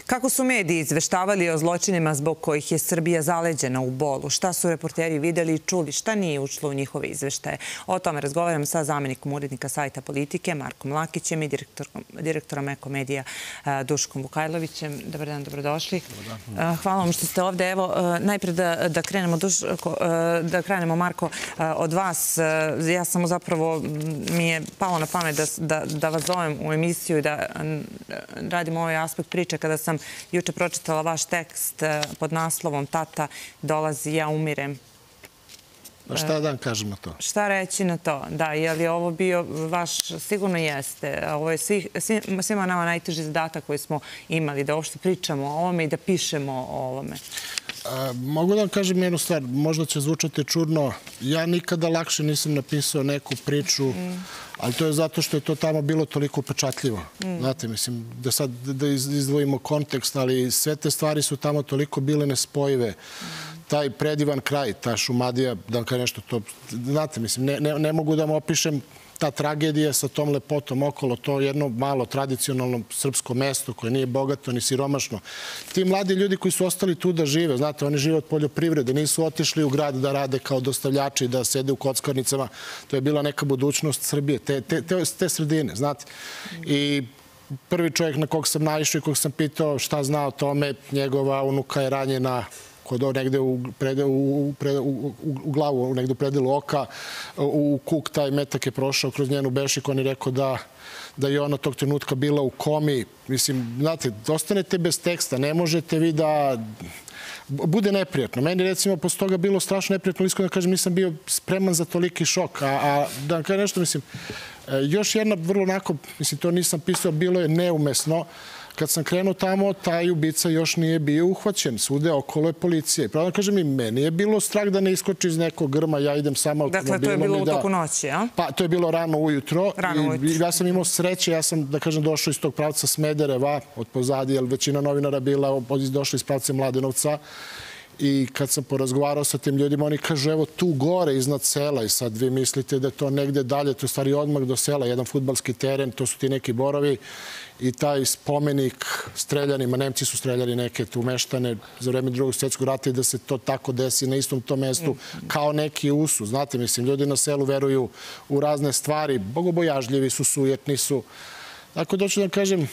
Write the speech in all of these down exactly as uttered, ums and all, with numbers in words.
Kako su mediji izveštavali o zločinima zbog kojih je Srbija zaleđena u bolu? Šta su reporteri videli i čuli? Šta nije ušlo u njihove izveštaje? O tome razgovaram sa zamenikom urednika sajta Politike, Markom Lakićem i direktorom Eko medija Duškom Vukajlovićem. Dobar dan, dobrodošli. Hvala vam što ste ovde. Evo, najpred da krenemo, Duško, da krenemo, Marko, od vas. Ja sam zapravo, mi je palo na pamet da vas zovem u emisiju i da radimo ovaj aspekt priče kada sam juče pročitala vaš tekst pod naslovom Tata dolazi, ja umirem. Šta da vam kažem na to? Šta reći na to? Da, je li ovo bio vaš, sigurno jeste, ovo je svima nama najteži zadatak koji smo imali, da uopšte pričamo o ovome i da pišemo o ovome. Mogu da vam kažem jednu stvar, možda će zvučati čudno. Ja nikada lakše nisam napisao neku priču, ali to je zato što je to tamo bilo toliko upečatljivo. Znate, mislim, da sad da izdvojimo kontekst, ali sve te stvari su tamo toliko bile nespojive. Taj predivan kraj, ta Šumadija, da vam kažem nešto to, znate, mislim, ne mogu da vam opišem ta tragedija sa tom lepotom okolo, to jedno malo tradicionalno srpsko mesto koje nije bogato ni siromašno. Ti mladi ljudi koji su ostali tu da žive, znate, oni žive od poljoprivrede, nisu otišli u grad da rade kao dostavljači, da sede u kockarnicama. To je bila neka budućnost Srbije, te sredine, znate. I prvi čovjek na kog sam naišao i kog sam pitao šta zna o tome, njegova unuka je ranjena negde u glavu, negde u predelu oka, u kuk taj metak je prošao kroz njenu bešik, on je rekao da je ona tog trenutka bila u komi. Mislim, znate, ostanete bez teksta, ne možete vi da... Bude neprijatno. Meni, recimo, posle toga bilo strašno neprijatno, iskreno da kažem, nisam bio spreman za toliki šok. A da vam kažem nešto, mislim, još jedna vrlo onako, mislim, to nisam pisao, bilo je neumesno. Kad sam krenuo tamo, taj ubica još nije bio uhvaćen. Svude okolo je policija. Pravo da kažem, i meni je bilo strah da ne iskoči iz nekog grma, ja idem sama automobilom. Dakle, to je bilo u toku noći, a? Pa, to je bilo rano ujutro. Rano ujutro. Ja sam imao sreće, ja sam, da kažem, došao iz tog pravca Smedereva, od pozadi, jer većina novinara bila došla iz pravca Mladenovca. I kad sam porazgovarao sa tim ljudima, oni kažu, evo tu gore iznad sela i sad vi mislite da je to negde dalje, to je stvari odmah do sela, jedan fudbalski teren, to su ti neki borovi i taj spomenik streljanima, Nemci su streljali neke tu meštane za vreme Drugog svjetskog rata i da se to tako desi na istom tom mestu kao neki usu. Znate, mislim, ljudi na selu veruju u razne stvari, bogobojažljivi su, sujetni su. Tako da ću da kažem,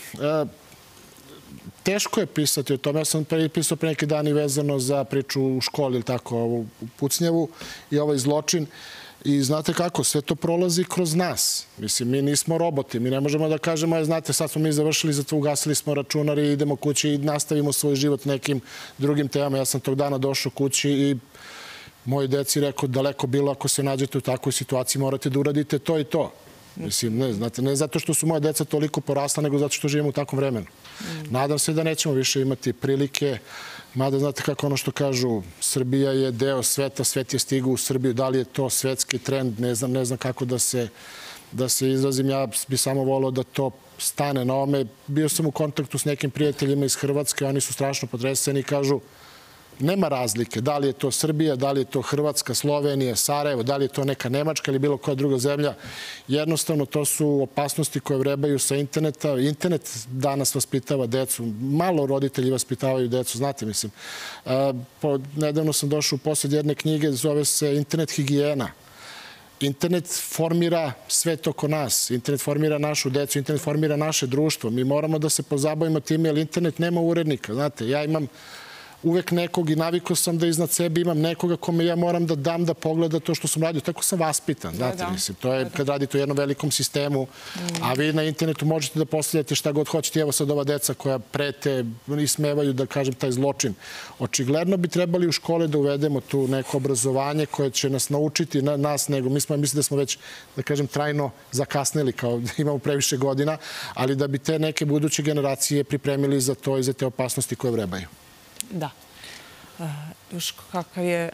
teško je pisati o tome. Ja sam pisao pre neki dan i vezano za priču u školi ili tako, u Pucnjevu i ovaj zločin. I znate kako, sve to prolazi kroz nas. Mislim, mi nismo roboti. Mi ne možemo da kažemo, znate, sad smo mi završili, zato ugasili smo računar i idemo kući i nastavimo svoj život nekim drugim temama. Ja sam tog dana došao kući i moj deci rekao, daleko bilo, ako se nađete u takvoj situaciji, morate da uradite to i to. Mislim, ne, znate, ne zato što su moje deca toliko porasla, nego zato što živimo u takvom vremenu. Nadam se da nećemo više imati prilike, mada znate kako ono što kažu, Srbija je deo sveta, svet je stigao u Srbiju, da li je to svetski trend, ne znam, ne znam kako da se, da se izrazim, ja bi samo volao da to stane na ome. Bio sam u kontaktu s nekim prijateljima iz Hrvatske, oni su strašno potreseni i kažu, nema razlike, da li je to Srbija, da li je to Hrvatska, Slovenija, Sarajevo, da li je to neka Nemačka ili bilo koja druga zemlja. Jednostavno, to su opasnosti koje vrebaju sa interneta. Internet danas vaspitava decu. Malo roditelji vaspitavaju decu, znate, mislim. Nedavno sam došao u posled jedne knjige, zove se Internet higijena. Internet formira svet oko nas, internet formira našu decu, internet formira naše društvo. Mi moramo da se pozabavimo time, jer internet nema urednika. Znate, ja imam uvek nekog i navikao sam da iznad sebe imam nekoga kome ja moram da dam da pogleda to što sam radio. Tako sam vaspitan, znate, mislim. To je kad radite u jednom velikom sistemu, a vi na internetu možete da postavljate šta god hoćete. Evo sad ova deca koja prete, ismevaju, da kažem, taj zločin. Očigledno bi trebali u škole da uvedemo tu neko obrazovanje koje će nas naučiti, nas nego. Mi smo, mislim da smo već, da kažem, trajno zakasnili, kao da imamo previše godina, ali da bi te neke buduće generacije pripremili za to i za te opasnosti koje vrebaju. Da. Duško, kakav je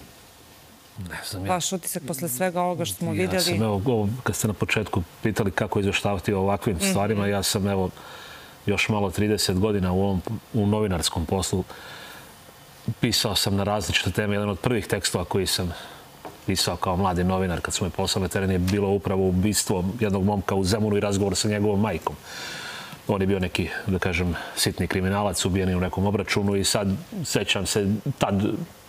vaš utisak posle svega ovoga što smo vidjeli? Ja sam, evo, kad ste na početku pitali kako izveštavati o ovakvim stvarima, ja sam, evo, još malo trideset godina u ovom novinarskom poslu pisao sam na različite teme. Jedan od prvih tekstova koji sam pisao kao mladi novinar kad smo je poslali teren je bilo upravo ubistvo jednog momka u Zemunu i razgovor sa njegovom majkom. On je bio neki, da kažem, sitni kriminalac, ubijen u nekom obračunu i sad, sećam se, tad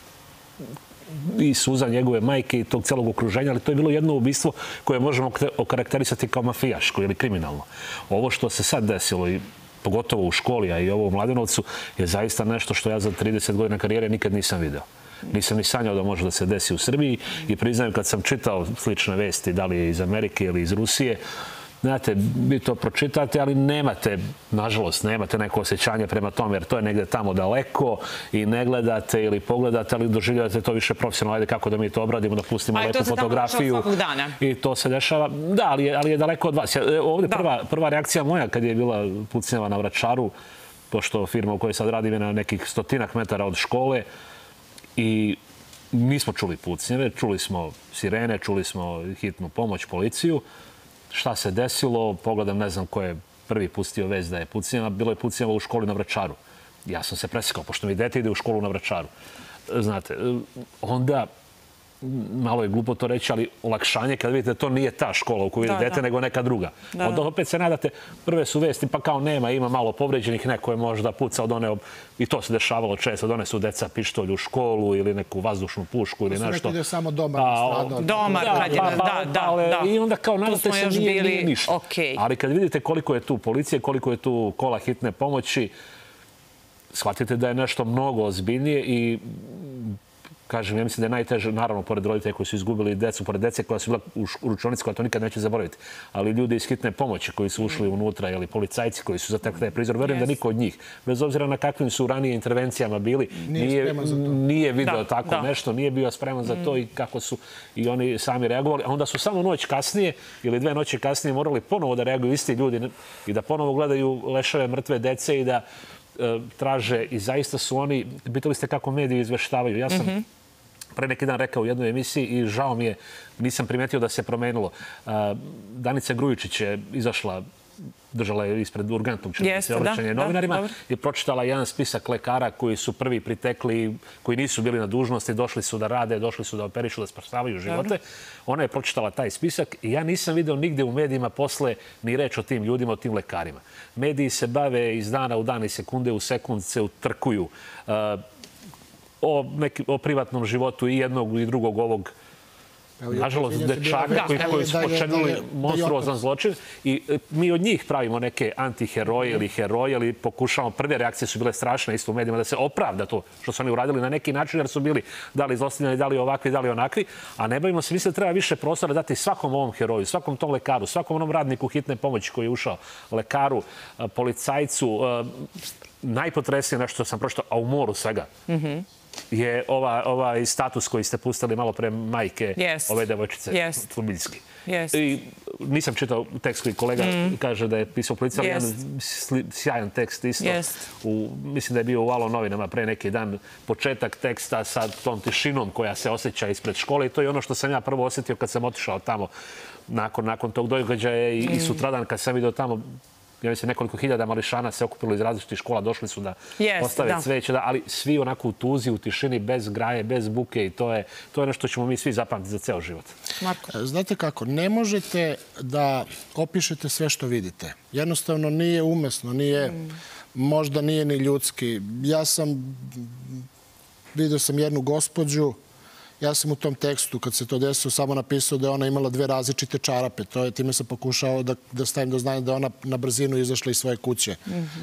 i suza njegove majke i tog celog okruženja, ali to je bilo jedno ubistvo koje možemo okarakterisati kao mafijaško ili kriminalno. Ovo što se sad desilo, i pogotovo u školi, a i ovo u Mladenovcu, je zaista nešto što ja za trideset godina karijere nikad nisam video. Nisam ni sanjao da može da se desi u Srbiji i priznajem kad sam čitao slične vesti, da li iz Amerike ili iz Rusije, znate, vi to pročitate, ali nemate, nažalost, nemate neko osjećanje prema tome, jer to je negde tamo daleko i ne gledate ili pogledate, ali doživljavate to više profesionalno. Ajde, kako da mi to obradimo, da pustimo lepu fotografiju. I to se dešava. Da, ali je, ali je daleko od vas. Ovdje prva, prva reakcija moja kad je bila pucnjava na Vračaru, pošto firma u kojoj sad radim je na nekih stotinak metara od škole, i nismo čuli pucnjeve, čuli smo sirene, čuli smo hitnu pomoć, policiju. Šta se desilo, pogledam, ne znam ko je prvi pustio vest da je pucnjava, bilo je pucnjava u školi na Vračaru. Ja sam se presekao, pošto mi dete ide u školu na Vračaru. Znate, onda, malo je glupo to reći, ali olakšanje kad vidite to nije ta škola u kojoj ide dete, nego neka druga. Onda opet se nadate, prve su vesti, pa kao nema, ima malo povređenih, neko je možda pucao, i to se dešavalo često, donesu deca pištolj u školu ili neku vazdušnu pušku ili nešto. To su nekada samo domar nastradao. Domar, da, da, da. I onda kao nadate se nije ništa. Ali kad vidite koliko je tu policije, koliko je tu kola hitne pomoći, shvatite da je nešto mnogo ozbiljnije i kažem, ja mislim da je najteže, naravno, pored roditelja koji su izgubili decu, pored dece koja su bila u ručionici, koja to nikad neće zaboraviti, ali ljudi iz hitne pomoći koji su ušli unutra, ili policajci koji su zatekli taj prizor, verujem da niko od njih, bez obzira na kakvim su ranije intervencijama bili, nije video tako nešto, nije bio spreman za to i kako su i oni sami reagovali. A onda su samo noć kasnije ili dve noći kasnije morali ponovo da reaguju isti ljudi i da ponovo gledaju leševe mrtve dece i da traže, i zaista su oni, pitali ste kako mediji izveštavaju. Ja sam pre neki dan rekao u jednoj emisiji i žao mi je, nisam primetio da se promenilo. Danica Grujičić je izašla, držala je ispred urgentnog četvrti obraćanje novinarima i pročitala jedan spisak lekara koji su prvi pritekli, koji nisu bili na dužnosti, došli su da rade, došli su da operišu, da spasavaju živote. Ona je pročitala taj spisak i ja nisam video nigde u medijima posle ni reč o tim ljudima, o tim lekarima. Mediji se bave iz dana u dan i sekunde u sekund se utrkuju o privatnom životu i jednog i drugog ovog, nažalost, dečaka koji su počinili monstruozan zločin. I mi od njih pravimo neke antiheroje ili heroje, ili pokušamo, prve reakcije su bile strašne isto u medijima, da se opravda to što su oni uradili na neki način, jer su bili da li zlostavljani, da li ovakvi, da li onakvi, a ne bavimo se, mislim da treba više prostora dati svakom ovom heroju, svakom tom lekaru, svakom onom radniku hitne pomoći koji je ušao, lekaru, policajcu. Najpotresnije nešto što sam pročitao, a u moru svega, je ovaj status koji ste pustili malo pre majke ove devojčice, Slubiljski. I nisam čitao tekst koji kolega kaže da je pisao policija, ali jedan sjajan tekst isto. Mislim da je bio u Alo novinama pre neki dan početak teksta sa tom tišinom koja se osjeća ispred škole i to je ono što sam ja prvo osjetio kad sam otišao tamo nakon tog događaja i sutradan kad sam vidio tamo, ja mislim, nekoliko hiljada mališana se okupilo iz različitih škola, došli su da ostave cveće, ali svi onako u tuzi, u tišini, bez graje, bez buke i to je nešto što ćemo mi svi zapamtiti za ceo život. Znate kako, ne možete da opišete sve što vidite. Jednostavno nije umesno, možda nije ni ljudski. Ja sam, vidio sam jednu gospođu, ja sam u tom tekstu, kad se to desilo, samo napisao da je ona imala dve različite čarape. Time sam pokušao da stavim do znanja da je ona na brzinu izašla iz svoje kuće.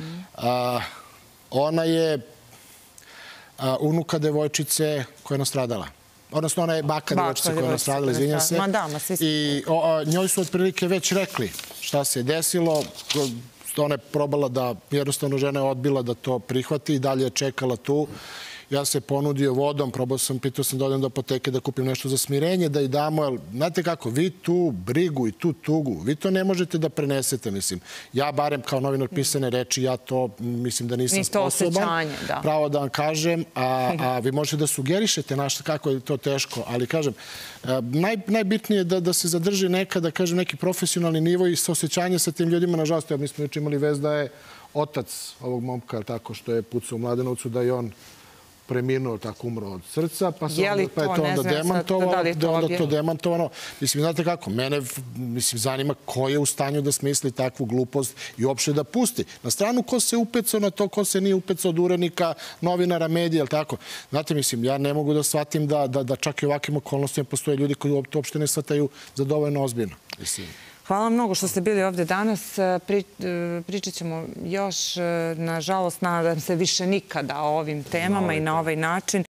Ona je unuka devojčice koja je nastradala. Odnosno, ona je baka devojčice koja je nastradala, izvinjam se. I njoj su otprilike već rekli šta se je desilo. Ona je probala da, jednostavno žena je odbila da to prihvati i dalje je čekala tu. Ja se ponudio vodom, probao sam, pitao sam da odem do apoteke da kupim nešto za smirenje, da i damo, jer znate kako, vi tu brigu i tu tugu, vi to ne možete da prenesete, mislim. Ja barem kao novinar pisane reči, ja to mislim da nisam sposoban, pravo da vam kažem, a vi možete da sugerišete našta kako je to teško, ali kažem, najbitnije je da se zadrži neka, da kažem, neki profesionalni nivo i saosećanje sa tim ljudima, nažalost, mi smo juče imali vez da je otac ovog momka, tako što je pucao u Mladenovcu, da je on preminuo, tako umro od srca, pa, Je li pa je to, to ne onda znam sad, demantovano, da li je to da onda to objavljeno? demantovano. Mislim, znate kako, mene mislim, zanima ko je u stanju da smisli takvu glupost i uopšte da pusti. Na stranu ko se upecao na to, ko se nije upecao od urednika, novinara, medija, ali tako. Znate, mislim, ja ne mogu da shvatim da, da, da čak i u ovakvim okolnostima postoje ljudi koji to uopšte ne shvataju za dovoljno ozbiljno. Mislim. Hvala mnogo što ste bili ovde danas. Pri, pričat ćemo još, nažalost, nadam se više nikada o ovim temama i na ovaj način.